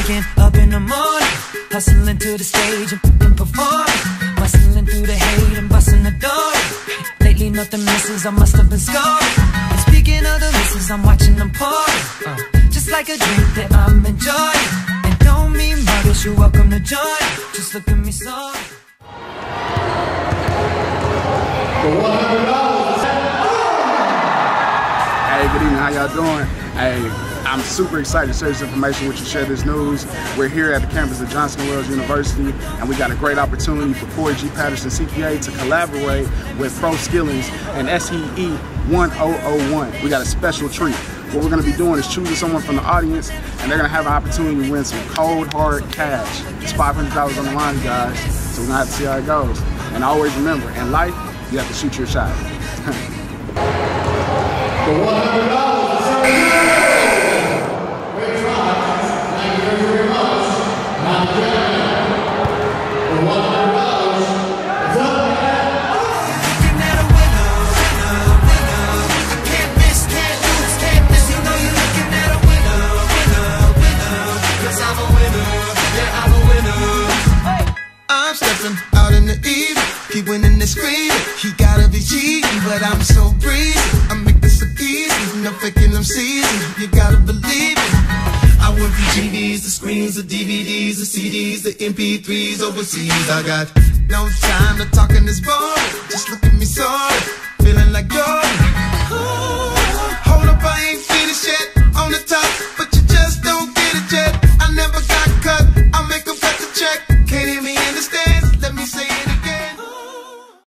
waking up in the morning, hustling to the stage and performing, bustling through the hate and busting the door. Lately nothing misses, I must have been scoring. And speaking of the misses, I'm watching them pouring, just like a drink that I'm enjoying. And don't mean muggers, you're welcome to join. Just look at me so. Hey, good evening, how y'all doing? Hey, I'm super excited to share this information with you, share this news. We're here at the campus of Johnson & Wales University, and we got a great opportunity for Corey G. Patterson, CPA, to collaborate with Pro Skillings and SEE 1001. We got a special treat. What we're gonna be doing is choosing someone from the audience, and they're gonna have an opportunity to win some cold, hard cash. It's $500 on the line, guys, so we're gonna have to see how it goes. And always remember, in life, you have to shoot your shot. For $100, great try. Thank you very much. Now, for $100, it's up. Looking at a winner, winner. Can't miss, can't lose, can't miss. You know you're looking at a winner, winner. 'Cause I'm a winner, yeah, I'm a winner. I'm stepping out in the evening, keep winning and screaming. He gotta be cheating, but I'm so breezy. I make this look easy, no faking them season. You gotta believe it. I went from GDs, the screens, the DVDs, the CDs, the MP3s overseas. I got no time to talk in this boring. Just look at me sorry.